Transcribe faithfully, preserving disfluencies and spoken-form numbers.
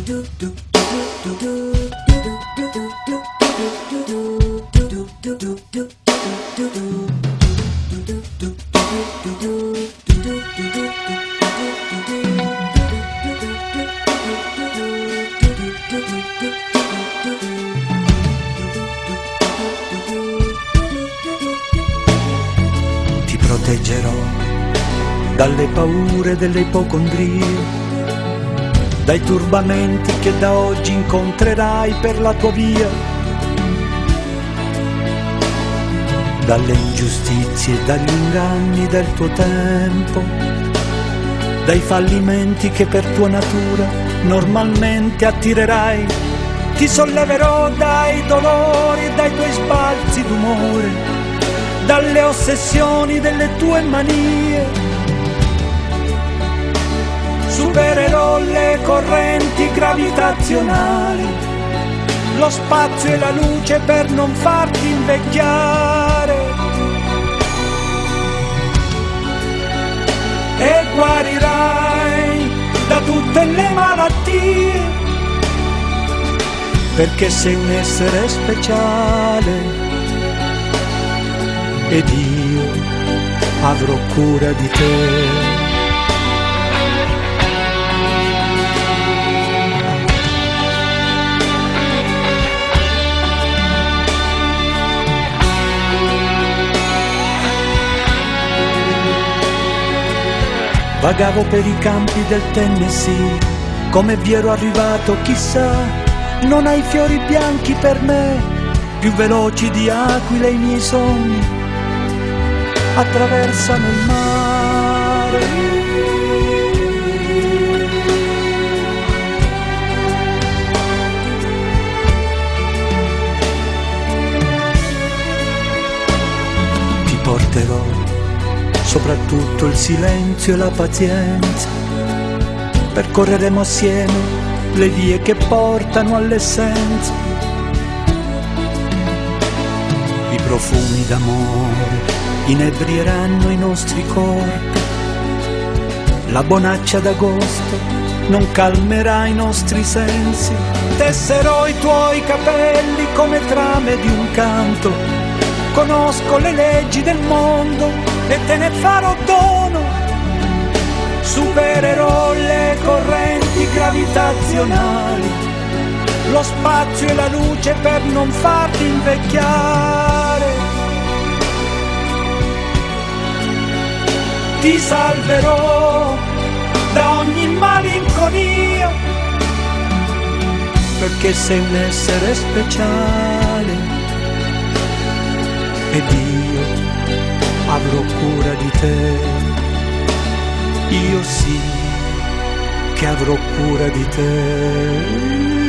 Ti proteggerò dalle paure delle ipocondrie, dai turbamenti che da oggi incontrerai per la tua via, dalle ingiustizie, dagli inganni del tuo tempo, dai fallimenti che per tua natura normalmente attirerai. Ti solleverò dai dolori e dai tuoi sbalzi d'umore, dalle ossessioni delle tue manie. Supererò le correnti gravitazionali, lo spazio e la luce per non farti invecchiare. E guarirai da tutte le malattie, perché sei un essere speciale ed io avrò cura di te. Vagavo per i campi del Tennessee, come vi ero arrivato chissà, non hai fiori bianchi per me, più veloci di aquile i miei sogni, attraversano il mare. Ti porterò soprattutto il silenzio e la pazienza, percorreremo assieme le vie che portano all'essenza. I profumi d'amore inebrieranno i nostri corpi, la bonaccia d'agosto non calmerà i nostri sensi. Tesserò i tuoi capelli come trame di un canto, conosco le leggi del mondo e te ne farò dono. Supererò le correnti gravitazionali, lo spazio e la luce per non farti invecchiare. Ti salverò da ogni malinconia, perché sei un essere speciale ed io avrò cura di te. Io sì che avrò cura di te.